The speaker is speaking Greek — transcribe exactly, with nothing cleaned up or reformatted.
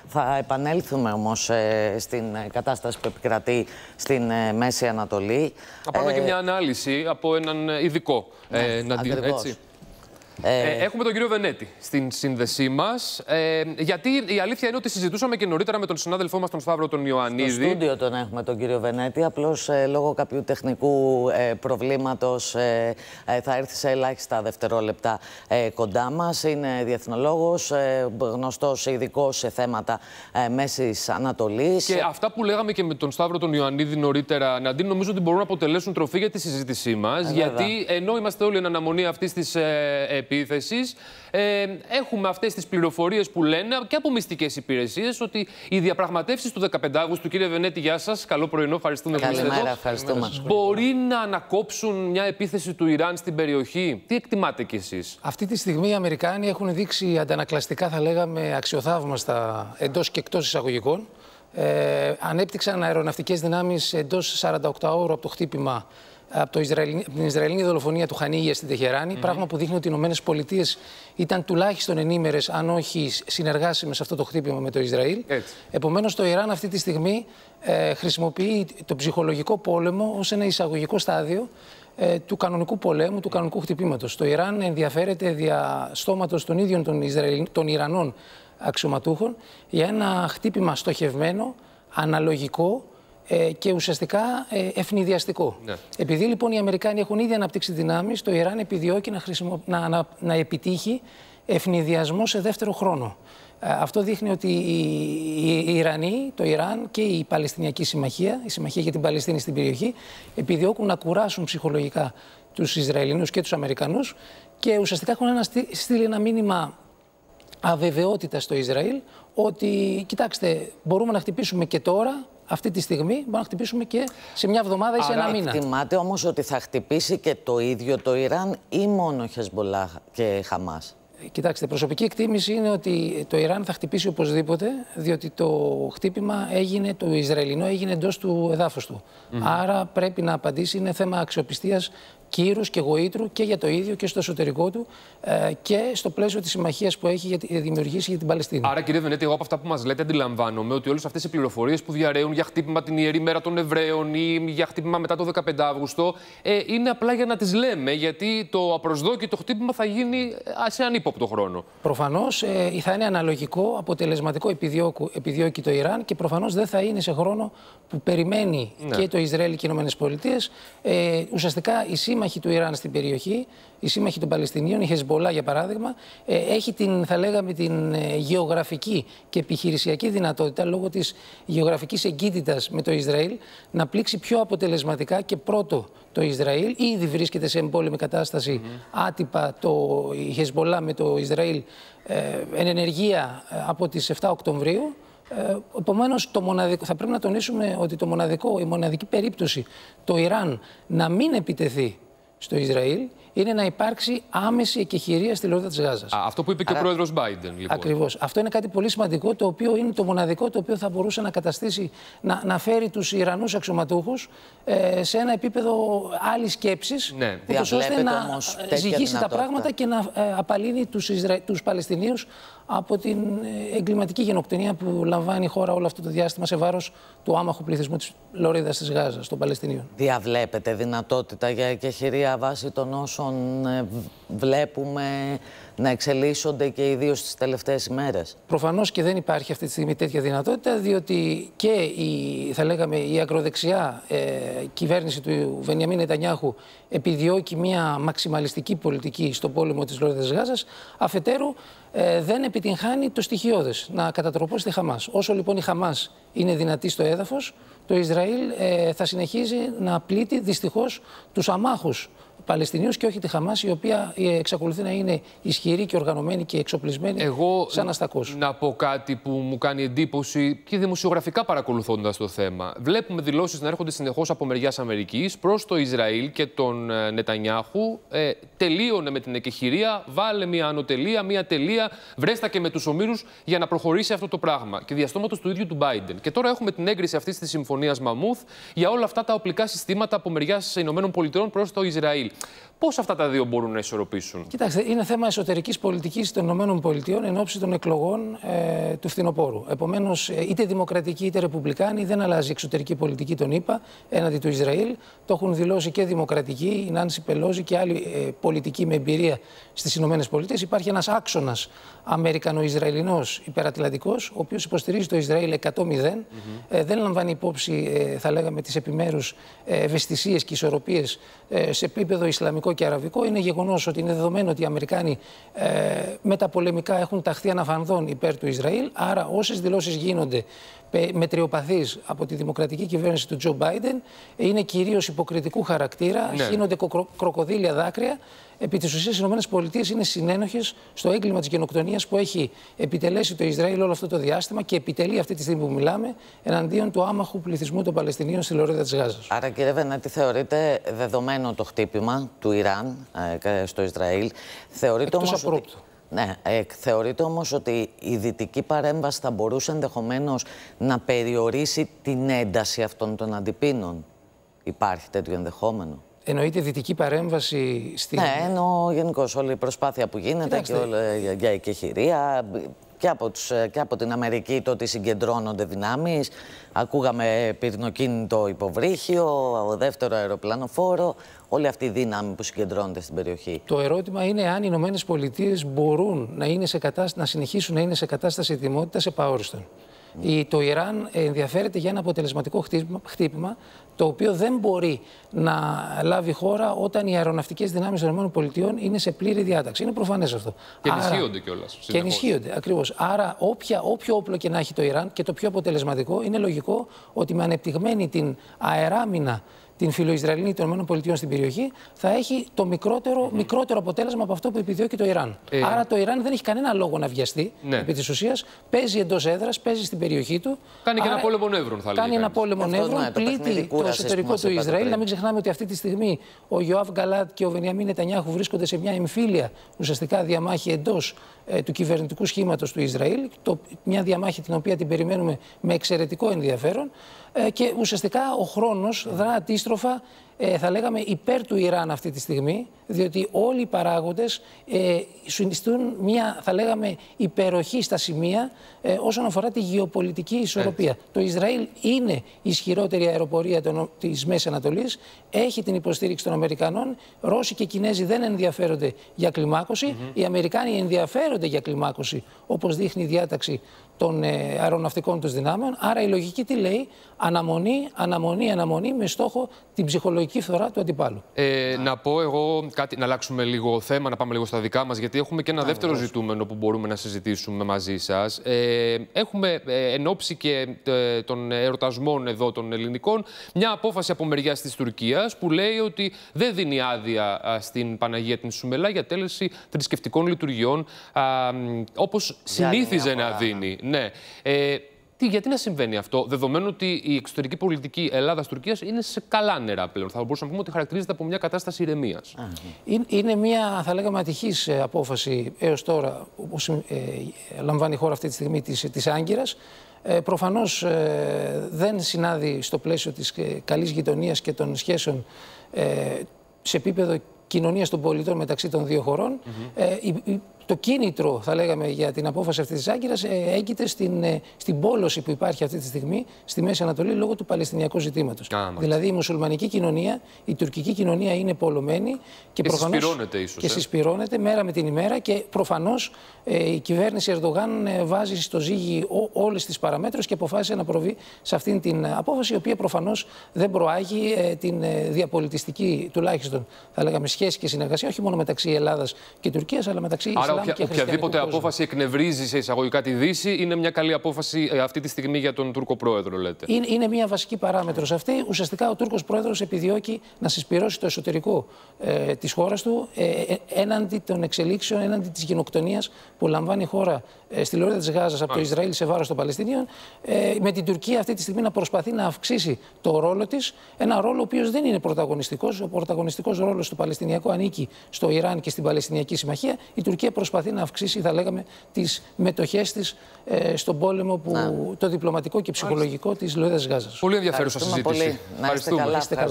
Θα επανέλθουμε όμως ε, στην κατάσταση που επικρατεί στην ε, Μέση Ανατολή. Θα πάρουμε ε, και μια ανάλυση από έναν ειδικό. Ναι, ε, να την, έτσι. Ε, ε, έχουμε τον κύριο Βενέτη στην σύνδεσή μας. Ε, γιατί η αλήθεια είναι ότι συζητούσαμε και νωρίτερα με τον συνάδελφό μας, τον Σταύρο τον Ιωαννίδη. Στο στούντιο τον έχουμε τον κύριο Βενέτη. Απλώς ε, λόγω κάποιου τεχνικού ε, προβλήματος ε, ε, θα έρθει σε ελάχιστα δευτερόλεπτα ε, κοντά μας. Είναι διεθνολόγος, ε, γνωστός ειδικός σε θέματα ε, Μέσης Ανατολής. Και αυτά που λέγαμε και με τον Σταύρο τον Ιωαννίδη νωρίτερα, Ναντίν, νομίζω ότι μπορούν να αποτελέσουν τροφή για τη συζήτησή μας. Ε, γιατί ενώ είμαστε όλοι εν αναμονή αυτής της ε, επίθεσης, ε, έχουμε αυτές τις πληροφορίες που λένε και από μυστικές υπηρεσίες ότι οι διαπραγματεύσεις του δεκαπέντε Αυγούστου, κύριε Βενέτη, γεια σας, καλό πρωινό, ευχαριστούμε που είστε εδώ. Καλημέρα, ευχαριστούμε. Μπορεί να ανακόψουν μια επίθεση του Ιράν στην περιοχή? Τι εκτιμάτε κι εσείς? Αυτή τη στιγμή οι Αμερικάνοι έχουν δείξει αντανακλαστικά, θα λέγαμε, αξιοθαύμαστα εντός και εκτός εισαγωγικών. Ε, ανέπτυξαν αεροναυτικές δυνάμεις εντός σαράντα οκτώ ώρων από το χτύπημα από, το Ισραηλ... από την Ισραηλινή δολοφονία του Χανίγια στην Τεχεράνη. Mm-hmm. Πράγμα που δείχνει ότι οι Ηνωμένες Πολιτείες ήταν τουλάχιστον ενήμερες, αν όχι συνεργάσιμες σε αυτό το χτύπημα με το Ισραήλ. Επομένως, το Ιράν αυτή τη στιγμή ε, χρησιμοποιεί το ψυχολογικό πόλεμο ως ένα εισαγωγικό στάδιο ε, του κανονικού πολέμου, του κανονικού χτυπήματος. Το Ιράν ενδιαφέρεται δια στόματος των ίδιων των, Ισραηλ... των Ιρανών αξιωματούχων για ένα χτύπημα στοχευμένο, αναλογικό και ουσιαστικά ευνηδιαστικό. Ναι. Επειδή λοιπόν οι Αμερικάνοι έχουν ήδη αναπτύξει δυνάμεις, το Ιράν επιδιώκει να, χρησιμο... να, να, να επιτύχει ευνηδιασμό σε δεύτερο χρόνο. Αυτό δείχνει ότι οι Ιρανοί, το Ιράν και η Παλαιστινιακή Συμμαχία, η Συμμαχία για την Παλαιστίνη στην περιοχή, επιδιώκουν να κουράσουν ψυχολογικά τους Ισραηλινούς και τους Αμερικανούς και ουσιαστικά έχουν ένα στείλει ένα μήνυμα αβεβαιότητα στο Ισραήλ ότι, κοιτάξτε, μπορούμε να χτυπήσουμε και τώρα, αυτή τη στιγμή, μπορούμε να χτυπήσουμε και σε μια εβδομάδα ή σε ένα μήνα. Εκτιμάτε όμως ότι θα χτυπήσει και το ίδιο το Ιράν ή μόνο Χεσμπολάχ και Χαμάς? Κοιτάξτε, προσωπική εκτίμηση είναι ότι το Ιράν θα χτυπήσει οπωσδήποτε, διότι το χτύπημα έγινε, το Ισραηλινό έγινε εντός του εδάφους του. Mm-hmm. Άρα πρέπει να απαντήσει, είναι θέμα αξιοπιστίας, κύρους και γοήτρου και για το ίδιο και στο εσωτερικό του ε, και στο πλαίσιο της συμμαχίας που έχει για τη, δημιουργήσει για την Παλαιστίνη. Άρα, κύριε Βενέτη, εγώ από αυτά που μας λέτε αντιλαμβάνομαι ότι όλες αυτές οι πληροφορίες που διαρρέουν για χτύπημα την Ιερή Μέρα των Εβραίων ή για χτύπημα μετά το δεκαπέντε Αύγουστο ε, είναι απλά για να τις λέμε, γιατί το απροσδόκητο χτύπημα θα γίνει σε ανύποπτο χρόνο. Προφανώς ε, θα είναι αναλογικό, αποτελεσματικό επιδιώκει το Ιράν και προφανώς δεν θα είναι σε χρόνο που περιμένει ναι. και το Ισραήλ και οι Ηνωμένες Πολιτείες. Ε, ουσιαστικά η σύμμαχοι του Ιράν στην περιοχή, οι σύμμαχοι των Παλαιστινίων, η Χεσμπολά για παράδειγμα, ε, έχει την, θα λέγαμε, την ε, γεωγραφική και επιχειρησιακή δυνατότητα λόγω της γεωγραφικής εγκύτητας με το Ισραήλ να πλήξει πιο αποτελεσματικά και πρώτο το Ισραήλ. Ήδη βρίσκεται σε εμπόλεμη κατάσταση mm-hmm. άτυπα το, η Χεσμπολά με το Ισραήλ ε, εν ενεργεία ε, από τις επτά Οκτωβρίου. Ε, επομένως, το μοναδικό, θα πρέπει να τονίσουμε ότι το μοναδικό, η μοναδική περίπτωση το Ιράν να μην επιτεθεί στο Ισραήλ είναι να υπάρξει άμεση εκεχηρία στη λωρίδα της Γάζας. Α, αυτό που είπε και Άρα, ο πρόεδρος Μπάιντεν, λοιπόν. Ακριβώς. Αυτό είναι κάτι πολύ σημαντικό, το οποίο είναι το μοναδικό το οποίο θα μπορούσε να καταστήσει, να, να φέρει τους Ιρανούς αξιωματούχους ε, σε ένα επίπεδο άλλης σκέψης, ναι. ούτως ώστε να ζυγίσει τα πράγματα και να ε, απαλύνει τους, Ισρα... τους Παλαιστινίους από την εγκληματική γενοκτονία που λαμβάνει η χώρα όλο αυτό το διάστημα σε βάρος του άμαχου πληθυσμού της λωρίδας της Γάζας, των Παλαιστινίων. Διαβλέπετε δυνατότητα για εκεχηρία βάσει των όσων βλέπουμε να εξελίσσονται και ιδίως τις τελευταίες ημέρες? Προφανώς και δεν υπάρχει αυτή τη στιγμή τέτοια δυνατότητα, διότι και η, θα λέγαμε, η ακροδεξιά ε, κυβέρνηση του Βενιαμίν Νετανιάχου επιδιώκει μια μαξιμαλιστική πολιτική στον πόλεμο της λωρίδας της Γάζας, αφετέρου ε, δεν επιτυγχάνει το στοιχειώδες να κατατροπώσει τη Χαμάς. Όσο λοιπόν η Χαμάς είναι δυνατή στο έδαφος, το Ισραήλ ε, θα συνεχίζει να πλήττει δυστυχώς τους αμάχους Παλαιστινίους και όχι τη Χαμάς, η οποία εξακολουθεί να είναι ισχυρή και οργανωμένη και εξοπλισμένη. Εγώ σαν αστακός. Να πω κάτι που μου κάνει εντύπωση και δημοσιογραφικά παρακολουθώντας το θέμα. Βλέπουμε δηλώσεις να έρχονται συνεχώς από μεριάς Αμερικής προς το Ισραήλ και τον Νετανιάχου. Ε, τελείωνε με την εκεχηρία, βάλε μια ανωτελεία, μια τελεία, βρέστα και με τους ομήρους για να προχωρήσει αυτό το πράγμα. Και διαστόματος του ίδιου του Μπάιντεν. Και τώρα έχουμε την έγκριση αυτής της συμφωνίας Μαμούθ για όλα αυτά τα οπλικά συστήματα από μεριάς ΗΠΑ προς το Ισραήλ. Ισραήλ. Πώς αυτά τα δύο μπορούν να ισορροπήσουν? Κοιτάξτε, είναι θέμα εσωτερικής πολιτικής των ΗΠΑ εν ώψη των εκλογών ε, του φθινοπόρου. Επομένως, είτε δημοκρατικοί είτε ρεπουμπλικάνοι, δεν αλλάζει η εξωτερική πολιτική των ΗΠΑ έναντι του Ισραήλ. Το έχουν δηλώσει και δημοκρατικοί, η Νάνση Πελόζη και άλλοι ε, πολιτικοί με εμπειρία στις ΗΠΑ. Υπάρχει ένας άξονας Αμερικανο-Ισραηλινός υπερατλαντικός, ο οποίος υποστηρίζει το Ισραήλ εκατό μηδέν. Mm-hmm. ε, δεν λαμβάνει υπόψη, ε, θα λέγαμε, τις επιμέρους ε, ευαισθησίες και ισορροπίες ε, σε επίπεδο ισλαμικό και αραβικό. Είναι γεγονός ότι είναι δεδομένο ότι οι Αμερικάνοι ε, μεταπολεμικά έχουν ταχθεί αναφανδόν υπέρ του Ισραήλ. Άρα, όσες δηλώσεις γίνονται μετριοπαθείς από τη δημοκρατική κυβέρνηση του Τζο Μπάιντεν είναι κυρίως υποκριτικού χαρακτήρα, ναι. Χύνονται κοκρο, κροκοδίλια δάκρυα. Επί της ουσίας, οι ΗΠΑ είναι συνένοχες στο έγκλημα της γενοκτονίας που έχει επιτελέσει το Ισραήλ όλο αυτό το διάστημα και επιτελεί αυτή τη στιγμή που μιλάμε εναντίον του άμαχου πληθυσμού των Παλαιστινίων στη λωρίδα της Γάζας. Άρα, κύριε Βερνέτη, θεωρείτε δεδομένο το χτύπημα του Ιράν ε, στο Ισραήλ? Θεωρείτε όμως ότι... Ναι, ε, θεωρείτε όμως ότι η δυτική παρέμβαση θα μπορούσε ενδεχομένως να περιορίσει την ένταση αυτών των αντιπίνων? Υπάρχει τέτοιο ενδεχόμενο? Εννοείται δυτική παρέμβαση στην... Ναι, εννοώ γενικώς όλη η προσπάθεια που γίνεται και όλη, για εκεχηρία και από, τους, και από την Αμερική, το ότι συγκεντρώνονται δυνάμεις. Ακούγαμε πυρηνοκίνητο υποβρύχιο, δεύτερο αεροπλανοφόρο, όλη αυτή η δύναμη που συγκεντρώνεται στην περιοχή. Το ερώτημα είναι αν οι Ηνωμένες Πολιτείες μπορούν να, είναι σε κατάσταση, να συνεχίσουν να είναι σε κατάσταση ετοιμότητας επαόριστον. Mm. Το Ιράν ενδιαφέρεται για ένα αποτελεσματικό χτύπημα, το οποίο δεν μπορεί να λάβει χώρα όταν οι αεροναυτικές δυνάμεις των ΗΠΑ είναι σε πλήρη διάταξη. Είναι προφανές αυτό. Και ενισχύονται κιόλας. Και ενισχύονται, ακριβώς. Άρα, όποια, όποιο όπλο και να έχει το Ιράν και το πιο αποτελεσματικό, είναι λογικό ότι με ανεπτυγμένη την αεράμινα, την φιλοϊσραηλινή των ΗΠΑ στην περιοχή, θα έχει το μικρότερο, mm-hmm. μικρότερο αποτέλεσμα από αυτό που επιδιώκει το Ιράν. Ε... Άρα το Ιράν δεν έχει κανένα λόγο να βιαστεί. Ναι. Επί της ουσίας, παίζει εντός έδρας, παίζει στην περιοχή του. Κάνει άρα... και ένα πόλεμο νεύρων, θα λέγαμε. Κάνει ένα πόλεμο νεύρων, ναι, πλήττει το, το εσωτερικό του Ισραήλ. Πριν. Να μην ξεχνάμε ότι αυτή τη στιγμή ο Ιωάβ Γκαλάντ και ο Βενιαμίν Νετανιάχου βρίσκονται σε μια εμφύλια ουσιαστικά διαμάχη εντός ε, του κυβερνητικού σχήματος του Ισραήλ. Το, μια διαμάχη την οποία την περιμένουμε με εξαιρετικό ενδιαφέρον. Ε, και ουσιαστικά ο χρόνος δρά αντίστροφα, ε, θα λέγαμε, υπέρ του Ιράν αυτή τη στιγμή, διότι όλοι οι παράγοντες ε, συνιστούν μια, θα λέγαμε, υπεροχή στα σημεία ε, όσον αφορά τη γεωπολιτική ισορροπία. Έτσι. Το Ισραήλ είναι η ισχυρότερη αεροπορία των, της Μέσης Ανατολής, έχει την υποστήριξη των Αμερικανών, Ρώσοι και Κινέζοι δεν ενδιαφέρονται για κλιμάκωση, mm-hmm. οι Αμερικάνοι ενδιαφέρονται για κλιμάκωση, όπως δείχνει η διάταξη των ε, αεροναυτικών τους δυνάμεων. Άρα η λογική τι λέει? Αναμονή, αναμονή, αναμονή με στόχο την ψυχολογική φθορά του αντιπάλου. Ε, να πω εγώ κάτι, να αλλάξουμε λίγο θέμα, να πάμε λίγο στα δικά μας, γιατί έχουμε και ένα Α, δεύτερο βεβαίως. ζητούμενο που μπορούμε να συζητήσουμε μαζί σας. Ε, έχουμε ε, εν ώψη και ε, των εορτασμών εδώ των ελληνικών μια απόφαση από μεριάς της Τουρκίας που λέει ότι δεν δίνει άδεια α, στην Παναγία την Σουμελά για τέλεση θρησκευτικών λειτουργιών α, όπως συνήθιζε να δίνει. Ναι. Ε, τι, γιατί να συμβαίνει αυτό, δεδομένου ότι η εξωτερική πολιτική Ελλάδας-Τουρκίας είναι σε καλά νερά πλέον? Θα μπορούσαμε να πούμε ότι χαρακτηρίζεται από μια κατάσταση ηρεμίας. Είναι, είναι μια, θα λέγαμε, ατυχής απόφαση έως τώρα, όπως ε, λαμβάνει η χώρα αυτή τη στιγμή της, της Άγκυρας. Ε, προφανώς ε, δεν συνάδει στο πλαίσιο της ε, καλής γειτονίας και των σχέσεων ε, σε επίπεδο κοινωνίας των πολιτών μεταξύ των δύο χωρών. Mm-hmm. ε, η, η, Το κίνητρο, θα λέγαμε, για την απόφαση αυτή της Άγκυρας ε, έγκυται στην, ε, στην πόλωση που υπάρχει αυτή τη στιγμή στη Μέση Ανατολή λόγω του Παλαιστινιακού ζητήματος. Ah, δηλαδή η μουσουλμανική κοινωνία, η τουρκική κοινωνία είναι πολλωμένη και, και προφανώς συσπυρώνεται, ίσως, και ε? συσπυρώνεται μέρα με την ημέρα και προφανώς ε, η κυβέρνηση Ερντογάν ε, βάζει στο ζύγι ό, όλες τις παραμέτρους και αποφάσισε να προβεί σε αυτήν την απόφαση, η οποία προφανώς δεν προάγει ε, την ε, διαπολιτιστική, τουλάχιστον θα λέγαμε, σχέση και συνεργασία, όχι μόνο μεταξύ Ελλάδας και Τουρκίας, αλλά μεταξύ Ισλάμ. Όποια, οποιαδήποτε απόφαση εκνευρίζει σε εισαγωγικά τη Δύση είναι μια καλή απόφαση ε, αυτή τη στιγμή για τον Τούρκο πρόεδρο, λέτε? Είναι, είναι μια βασική παράμετρος αυτή. Ουσιαστικά ο Τούρκος πρόεδρος επιδιώκει να συσπυρώσει το εσωτερικό ε, της χώρας του ε, ε, έναντι των εξελίξεων, έναντι της γενοκτονίας που λαμβάνει η χώρα ε, στη λωρίδα της Γάζας από το Ισραήλ σε βάρος των Παλαιστινίων. Ε, με την Τουρκία αυτή τη στιγμή να προσπαθεί να αυξήσει το ρόλο της. Ένα ρόλο ο οποίος δεν είναι πρωταγωνιστικός. Ο πρωταγωνιστικός ρόλος του Παλαιστινιακού ανήκει στο Ιράν και στην Παλαιστινιακή Συμμαχία. Η Τουρκία προσπαθεί να αυξήσει, θα λέγαμε, τις μετοχές της ε, στον πόλεμο, που, το διπλωματικό και ψυχολογικό της λωρίδας Γάζας. Πολύ ενδιαφέρουσα συζήτηση. Πολύ. Να είστε καλά.